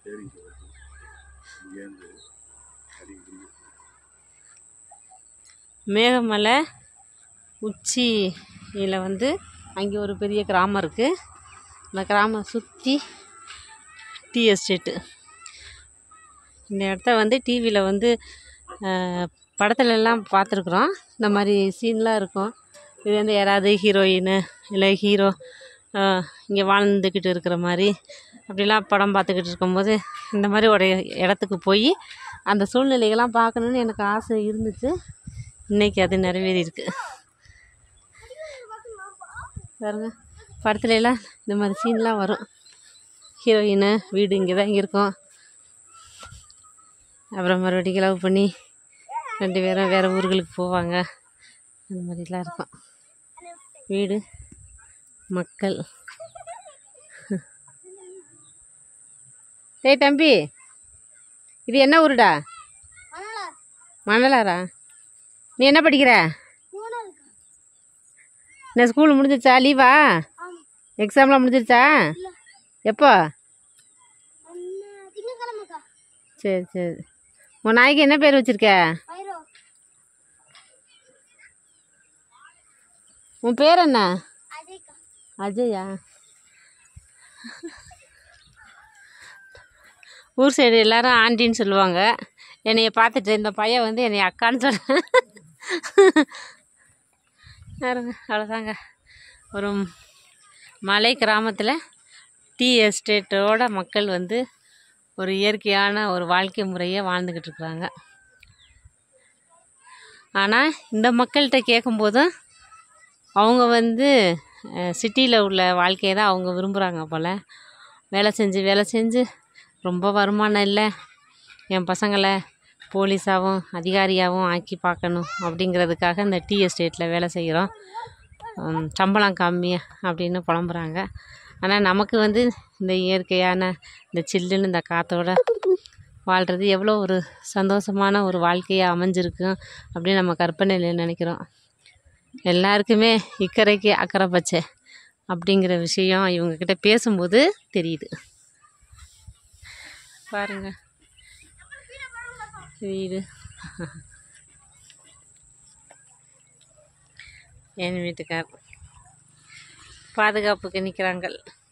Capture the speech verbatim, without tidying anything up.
மேகமலை உச்சியில் வந்து அங்கே ஒரு பெரிய கிராமம் இருக்குது. அந்த கிராமம் சுற்றி டீ எஸ்டேட்டு. இந்த இடத்த வந்து டிவியில் வந்து படத்துலலாம் பார்த்துருக்குறோம். இந்த மாதிரி சீன்லாம் இருக்கும். இது வந்து யாராவது ஹீரோயின் இல்லை ஹீரோ இங்கே வாழ்ந்துக்கிட்டு இருக்கிற மாதிரி அப்படிலாம் படம் பார்த்துக்கிட்டு இருக்கும்போது இந்த மாதிரி ஒரு இடத்துக்கு போய் அந்த சூழ்நிலைகள்லாம் பார்க்கணுன்னு எனக்கு ஆசை இருந்துச்சு. இன்றைக்கி அது நிறைவேறியிருக்கு. பாருங்க, படத்துலலாம் இந்த மாதிரி சீன்லாம் வரும். ஹீரோயின் வீடு இங்கே தான் இங்கே இருக்கும். அப்புறம் மறுபடியும் லவ் பண்ணி ரெண்டு பேரும் வேறு ஊர்களுக்கு போவாங்க. அந்த மாதிரிலாம் இருக்கும். வீடு, மக்கள். டேய் தம்பி, இது என்ன ஊருடா? மணலாரா? நீ என்ன படிக்கிற? என்ன ஸ்கூல் முடிஞ்சிருச்சா? லீவா? எக்ஸாம்லாம் முடிஞ்சிருச்சா? எப்போ? சரி சரி. உன் நாய்க்கு என்ன பேர் வச்சிருக்க? உன் பேர் என்ன? அஜயா? ஊர் சைடு எல்லாரும் ஆண்டின்னு சொல்லுவாங்க. என்னைய பார்த்துட்டு இந்த பையன் வந்து என்னை அக்கான்னு சொல்ல. அவ்வளோதாங்க. ஒரு மலை கிராமத்தில் டீ எஸ்டேட்டோட மக்கள் வந்து ஒரு இயற்கையான ஒரு வாழ்க்கை முறையை வாழ்ந்துக்கிட்டு இருக்கிறாங்க. ஆனால் இந்த மக்கள்கிட்ட கேட்கும்போதும் அவங்க வந்து சிட்டியில் உள்ள வாழ்க்கையை தான் அவங்க விரும்புகிறாங்க போல். வேலை செஞ்சு வேலை செஞ்சு ரொம்ப வருமானம் இல்லை, என் பசங்களை போலீஸாகவும் அதிகாரியாகவும் ஆக்கி பார்க்கணும் அப்படிங்கிறதுக்காக இந்த டீ எஸ்டேட்டில் வேலை செய்கிறோம், சம்பளம் கம்மி அப்படின்னு புலம்புறாங்க. ஆனால் நமக்கு வந்து இந்த இயற்கையான இந்த சில்லுன்னு இந்த காற்றோட வாழ்கிறது எவ்வளோ ஒரு சந்தோஷமான ஒரு வாழ்க்கையாக அமைஞ்சிருக்கும் அப்படின்னு நம்ம கற்பனையில் நினைக்கிறோம். எல்லாருக்குமே இக்கரைக்கு அக்கறை பச்சை அப்படிங்கிற விஷயம் இவங்கக்கிட்ட பேசும்போது தெரியுது. பாருங்க, வீடு என் வீட்டுக்கார் பாதுகாப்புக்கு நிற்கிறாங்க.